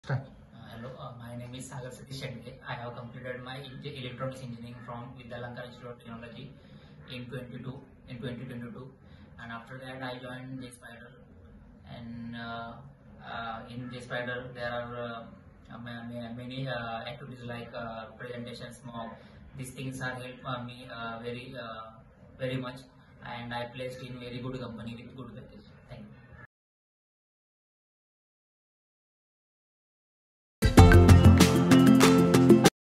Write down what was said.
Start. Hello, my name is Sagar Shendage. I have completed my electronics engineering from Vidyalankar Institute of Technology in 2022, and after that I joined Jspider. And in Jspider there are many activities like presentations, mock. These things are help me very much, and I placed in very good company with good package. Thank you.